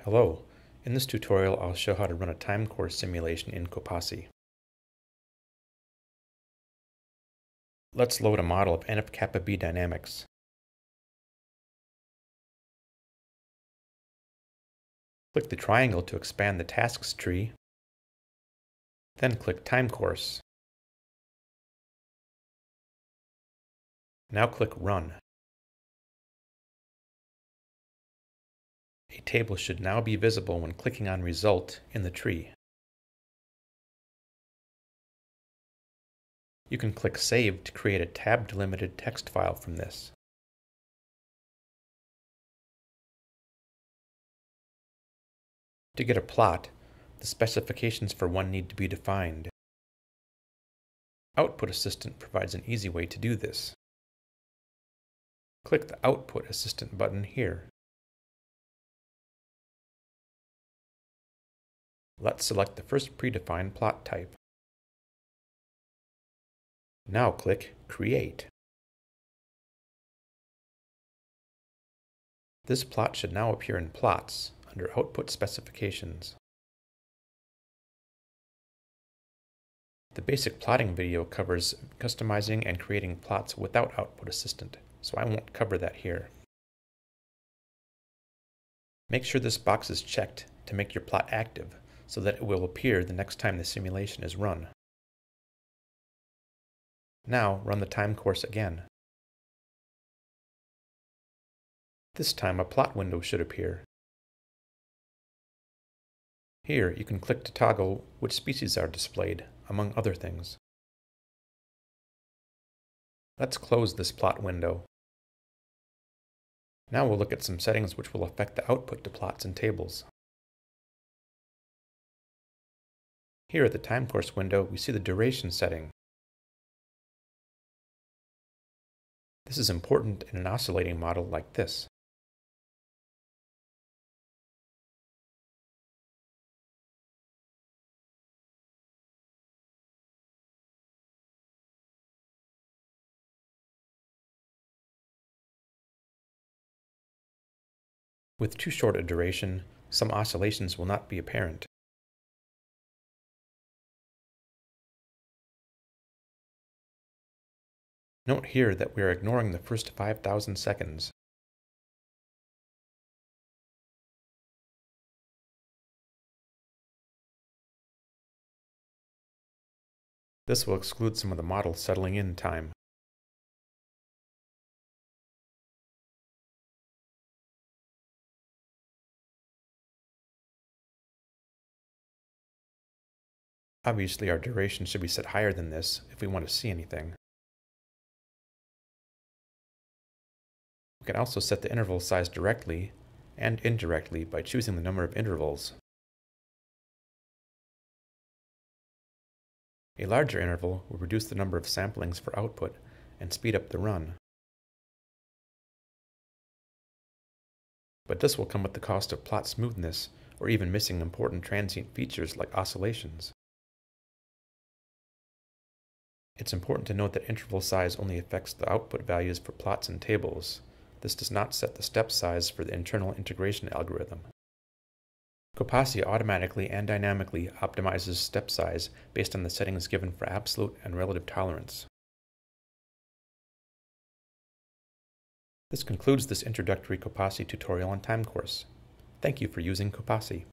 Hello, in this tutorial I'll show how to run a time course simulation in COPASI. Let's load a model of NF kappa B dynamics. Click the triangle to expand the tasks tree, then click Time Course. Now click Run. A table should now be visible when clicking on Result in the tree. You can click Save to create a tab-delimited text file from this. To get a plot, the specifications for one need to be defined. Output Assistant provides an easy way to do this. Click the Output Assistant button here. Let's select the first predefined plot type. Now click Create. This plot should now appear in Plots under Output Specifications. The basic plotting video covers customizing and creating plots without Output Assistant, so I won't cover that here. Make sure this box is checked to make your plot active, so that it will appear the next time the simulation is run. Now run the time course again. This time a plot window should appear. Here you can click to toggle which species are displayed, among other things. Let's close this plot window. Now we'll look at some settings which will affect the output to plots and tables. Here at the time course window, we see the duration setting. This is important in an oscillating model like this. With too short a duration, some oscillations will not be apparent. Note here that we are ignoring the first 5,000 seconds. This will exclude some of the model settling in time. Obviously, our duration should be set higher than this if we want to see anything. We can also set the interval size directly and indirectly by choosing the number of intervals. A larger interval will reduce the number of samplings for output and speed up the run. But this will come at the cost of plot smoothness or even missing important transient features like oscillations. It's important to note that interval size only affects the output values for plots and tables. This does not set the step size for the internal integration algorithm. COPASI automatically and dynamically optimizes step size based on the settings given for absolute and relative tolerance. This concludes this introductory COPASI tutorial on time course. Thank you for using COPASI.